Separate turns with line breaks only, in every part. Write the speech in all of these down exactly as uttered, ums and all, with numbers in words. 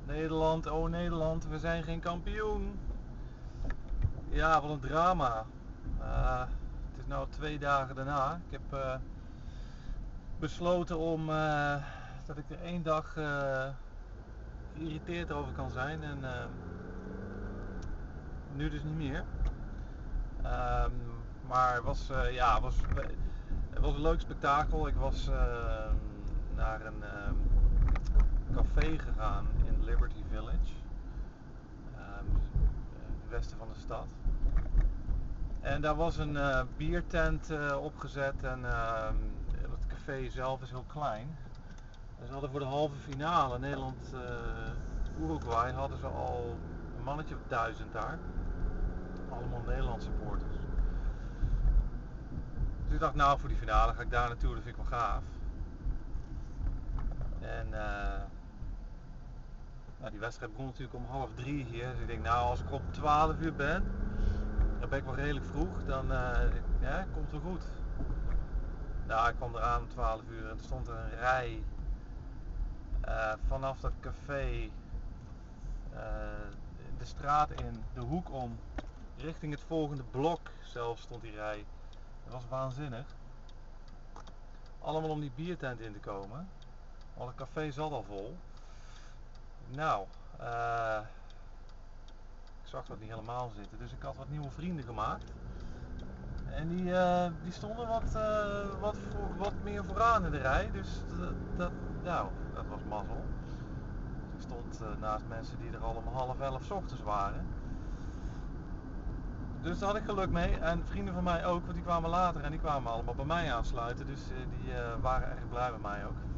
Nederland, oh Nederland, we zijn geen kampioen. Ja, wat een drama. Uh, het is nu twee dagen daarna. Ik heb uh, besloten om uh, dat ik er één dag uh, geïrriteerd over kan zijn en uh, nu dus niet meer. Um, maar het was, uh, ja, was, het was een leuk spektakel. Ik was uh, naar een uh, café gegaan in Liberty Village, um, het westen van de stad. En daar was een uh, biertent uh, opgezet en uh, het café zelf is heel klein. En ze hadden voor de halve finale Nederland-Uruguay uh, hadden ze al een mannetje of duizend daar. Allemaal Nederlandse supporters. Dus ik dacht, nou voor die finale ga ik daar naartoe, dat vind ik wel gaaf. En uh, nou, die wedstrijd begon natuurlijk om half drie hier. Dus ik denk, nou als ik om twaalf uur ben, dan ben ik wel redelijk vroeg, dan uh, ja, komt het wel goed. Nou, ik kwam eraan om twaalf uur en er stond er een rij uh, vanaf dat café uh, de straat in, de hoek om, richting het volgende blok zelfs stond die rij. Dat was waanzinnig. Allemaal om die biertent in te komen. Want het café zat al vol. Nou, uh, ik zag dat niet helemaal zitten, dus ik had wat nieuwe vrienden gemaakt. En die, uh, die stonden wat, uh, wat, voor, wat meer vooraan in de rij, dus dat, dat, nou, dat was mazzel. Dus ik stond uh, naast mensen die er al om half elf 's ochtends waren. Dus daar had ik geluk mee en vrienden van mij ook, want die kwamen later en die kwamen allemaal bij mij aansluiten, dus uh, die uh, waren erg blij met mij ook.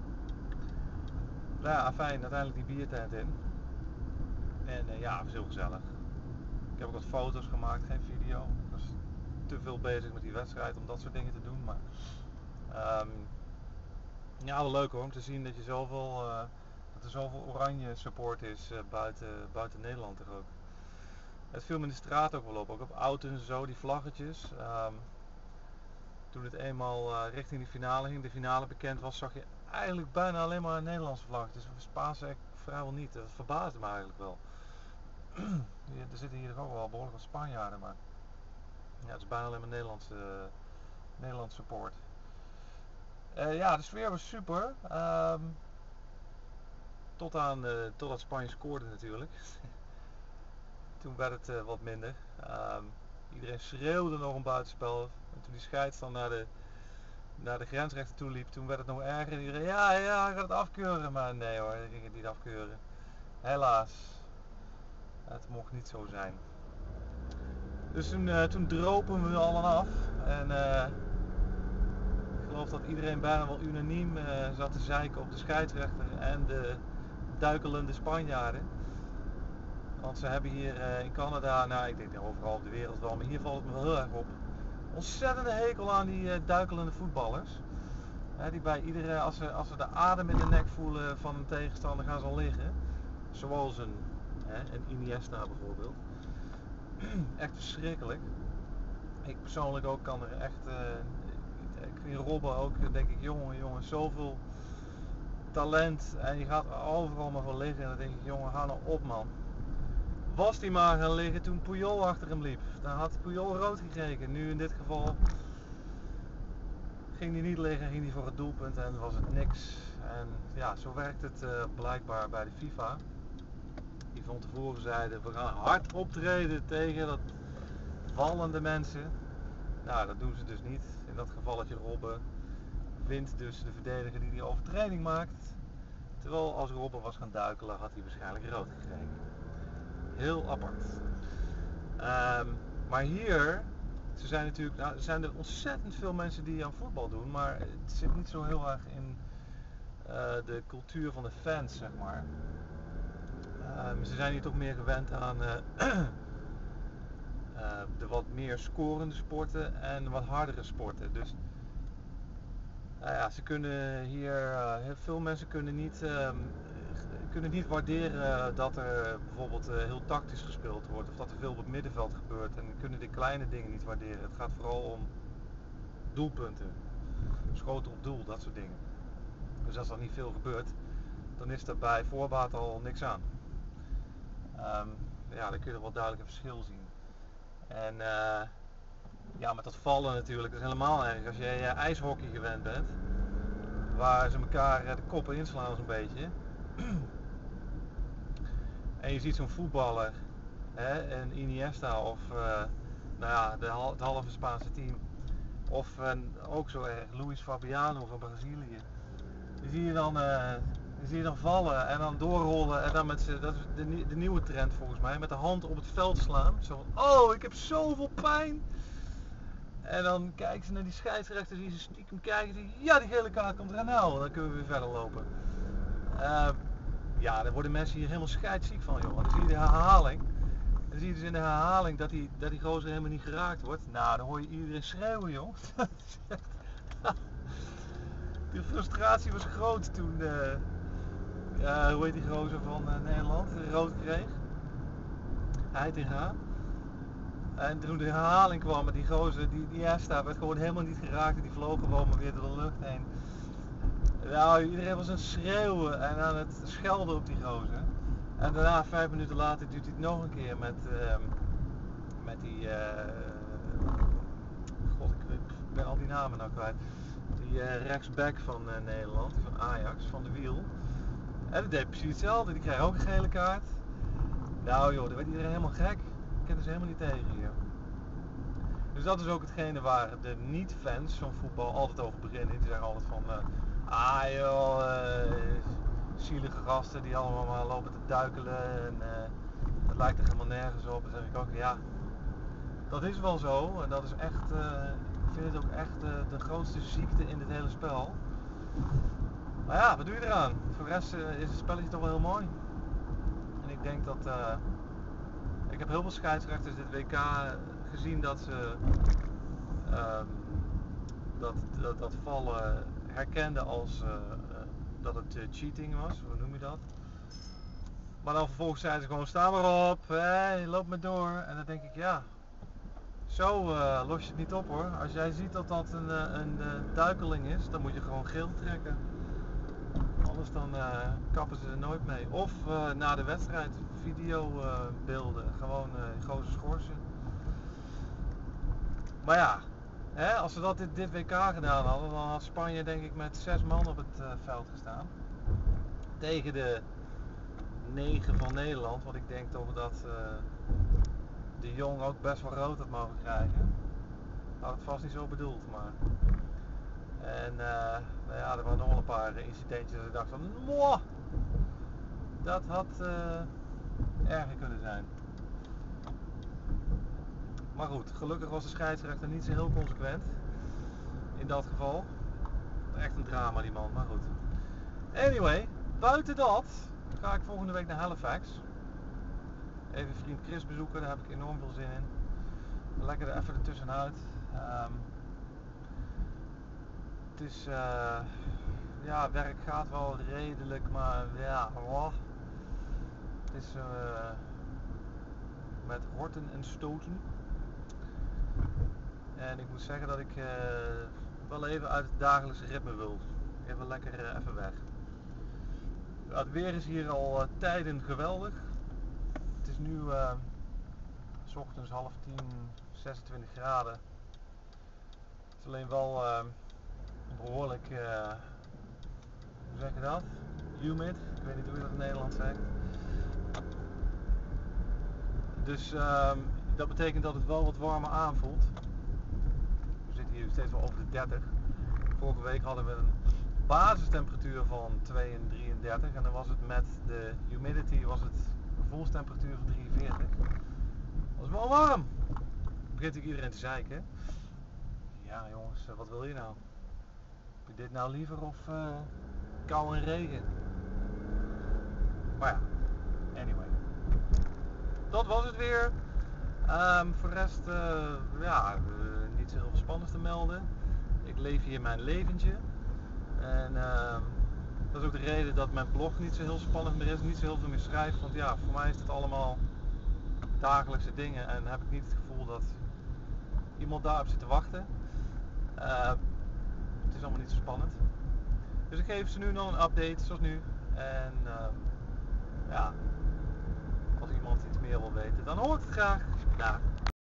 Nou ja, fijn, uiteindelijk die biertent in. En uh, ja, het was heel gezellig. Ik heb ook wat foto's gemaakt, geen video. Ik was te veel bezig met die wedstrijd om dat soort dingen te doen. Maar um, ja, wel leuk hoor, om te zien dat, je zoveel, uh, dat er zoveel oranje support is uh, buiten, buiten Nederland toch ook. Het viel me in de straat ook wel op, ook op auto's en zo, die vlaggetjes. Um, toen het eenmaal uh, richting de finale ging, de finale bekend was, zag je eigenlijk bijna alleen maar een Nederlandse vlaggetjes. Dus Spaanse echt vrijwel niet. Dat verbaasde me eigenlijk wel. Er zitten hier ook wel behoorlijk wat Spanjaarden, maar ja, het is bijna alleen maar Nederlandse, uh, Nederlandse support. Uh, ja, de sfeer was super. Um, tot aan, uh, totdat Spanje scoorde natuurlijk. Toen werd het uh, wat minder. Um, iedereen schreeuwde nog een buitenspel. En toen die scheids dan naar de, naar de grensrechter toe liep, toen werd het nog erger. En iedereen, ja, ja, hij gaat het afkeuren. Maar nee hoor, hij ging het niet afkeuren. Helaas. Het mocht niet zo zijn. Dus toen, uh, toen dropen we allen af. En uh, ik geloof dat iedereen bijna wel unaniem uh, zat te zeiken op de scheidsrechter en de duikelende Spanjaarden. Want ze hebben hier uh, in Canada, nou ik denk overal op de wereld wel, maar hier valt het me wel heel erg op. Ontzettende hekel aan die uh, duikelende voetballers. Hè, die bij iedere, als ze, als ze de adem in de nek voelen van een tegenstander, gaan ze al liggen. Zoals een, hè, een Iniesta bijvoorbeeld. Echt verschrikkelijk. Ik persoonlijk ook kan er echt, uh, ik vind Robben ook, denk ik, jongen, jongen, zoveel talent en je gaat overal maar voor liggen en dan denk ik, jongen, hou nou op man. Was die maar gaan liggen toen Puyol achter hem liep, dan had Puyol rood gekregen. Nu in dit geval ging hij niet liggen, ging hij voor het doelpunt en was het niks. En ja, zo werkt het uh, blijkbaar bij de FIFA. Die van tevoren zeiden, we gaan hard optreden tegen dat vallende mensen. Nou, dat doen ze dus niet. In dat gevalletje Robben wint dus de verdediger die die overtreding maakt. Terwijl als Robben was gaan duikelen had hij waarschijnlijk rood gekregen. Heel apart. Um, maar hier, ze zijn natuurlijk, nou, er zijn er ontzettend veel mensen die aan voetbal doen, maar het zit niet zo heel erg in uh, de cultuur van de fans, zeg maar. Um, ze zijn hier toch meer gewend aan uh, uh, de wat meer scorende sporten en wat hardere sporten. Dus nou ja, ze kunnen hier, uh, heel veel mensen kunnen niet, uh, kunnen niet waarderen dat er bijvoorbeeld uh, heel tactisch gespeeld wordt of dat er veel op het middenveld gebeurt en kunnen de kleine dingen niet waarderen. Het gaat vooral om doelpunten, schoten op doel, dat soort dingen. Dus als er niet veel gebeurt, dan is er bij voorbaat al niks aan. Um, ja, dan kun je er wel duidelijk een verschil zien. En uh, ja, met dat vallen natuurlijk, dat is helemaal erg. Als je uh, ijshockey gewend bent, waar ze elkaar uh, de koppen inslaan zo'n beetje. En je ziet zo'n voetballer, hè, een Iniesta of uh, nou ja, de, het halve Spaanse team. Of uh, ook zo erg, Luis Fabiano van Brazilië. Die zie je dan, uh, die zie je dan vallen en dan doorrollen en dan met z'n, dat is de, de nieuwe trend volgens mij, met de hand op het veld slaan. Zo van, oh, ik heb zoveel pijn. En dan kijken ze naar die scheidsrechter, zie je ze stiekem kijken en zeggen, ja, die gele kaart komt er nou, dan kunnen we weer verder lopen. Uh, ja, daar worden mensen hier helemaal scheidsziek van, joh. Want dan zie je de herhaling. En dan zie je dus in de herhaling dat die, dat die gozer helemaal niet geraakt wordt. Nou, dan hoor je iedereen schreeuwen, joh. De frustratie was groot toen, uh, uh, hoe heet die gozer van uh, Nederland, rood kreeg. Heitinga. En toen de herhaling kwam met die gozer, die, die Esta werd gewoon helemaal niet geraakt en die vloog gewoon maar weer door de lucht heen. Nou, iedereen was aan het schreeuwen en aan het schelden op die gozer. En daarna, vijf minuten later, doet hij het nog een keer met, uh, met die, uh, god, ik, ik ben al die namen nou kwijt. Die uh, rechtsback van uh, Nederland, die van Ajax, van de Wiel. En dat deed precies hetzelfde, die kreeg ook een gele kaart. Nou joh, daar werd iedereen helemaal gek. Ik ken ze helemaal niet tegen hier. Dus dat is ook hetgene waar de niet-fans van voetbal altijd over beginnen. Die zeggen altijd van, uh, ah joh, uh, zielige gasten die allemaal maar lopen te duikelen en uh, dat lijkt er helemaal nergens op. Dan zeg ik ook, ja, dat is wel zo en dat is echt, uh, ik vind het ook echt uh, de grootste ziekte in dit hele spel. Maar ja, wat doe je eraan? Voor de rest uh, is het spelletje toch wel heel mooi. En ik denk dat, uh, ik heb heel veel scheidsrechters dit W K gezien dat ze uh, dat, dat, dat vallen herkenden als uh, uh, dat het uh, cheating was, hoe noem je dat? Maar dan vervolgens zeiden ze gewoon, sta maar op, hey, loop maar door. En dan denk ik, ja, zo uh, los je het niet op hoor. Als jij ziet dat dat een, een, een duikeling is, dan moet je gewoon geel trekken. Anders dan uh, kappen ze er nooit mee. Of uh, na de wedstrijd videobeelden, uh, gewoon uh, gozer schorsen. Maar ja, hè, als ze dat dit, dit W K gedaan hadden, dan had Spanje denk ik met zes man op het uh, veld gestaan. Tegen de negen van Nederland, want ik denk toch dat uh, de Jong ook best wel rood had mogen krijgen. Had het vast niet zo bedoeld, maar... En uh, nou ja, er waren nog wel een paar incidentjes dat ik dacht van, moh, dat had uh, erger kunnen zijn. Maar goed, gelukkig was de scheidsrechter niet zo heel consequent in dat geval. Echt een drama die man, maar goed. Anyway, buiten dat ga ik volgende week naar Halifax. Even vriend Chris bezoeken, daar heb ik enorm veel zin in. Lekker er even ertussenuit. Um, het is, uh, ja, werk gaat wel redelijk, maar ja, oh. Het is uh, met horten en stoten. En ik moet zeggen dat ik uh, wel even uit het dagelijkse ritme wil. Even lekker uh, even weg. Het weer is hier al uh, tijden geweldig. Het is nu uh, 's ochtends half tien, zesentwintig graden. Het is alleen wel uh, behoorlijk, uh, hoe zeg je dat? Humid. Ik weet niet hoe je dat in Nederland zegt. Dus uh, dat betekent dat het wel wat warmer aanvoelt. We zitten hier steeds wel over de dertig. Vorige week hadden we een basistemperatuur van twee en drieëndertig en dan was het met de humidity was het gevoelstemperatuur van drieënveertig. Dat was wel warm. Begint ik iedereen te zeiken. Ja jongens, wat wil je nou? Heb je dit nou liever of uh, kou en regen? Maar ja, anyway. Dat was het weer. Um, voor de rest, uh, ja, uh, niet zo heel veel spannends te melden. Ik leef hier mijn leventje. En uh, dat is ook de reden dat mijn blog niet zo heel spannend meer is, niet zo heel veel meer schrijf. Want ja, voor mij is het allemaal dagelijkse dingen en heb ik niet het gevoel dat iemand daarop zit te wachten. Uh, het is allemaal niet zo spannend. Dus ik geef ze nu nog een update, zoals nu. En ehm, ja, als iemand iets meer wil weten, dan hoor ik het graag. Dag.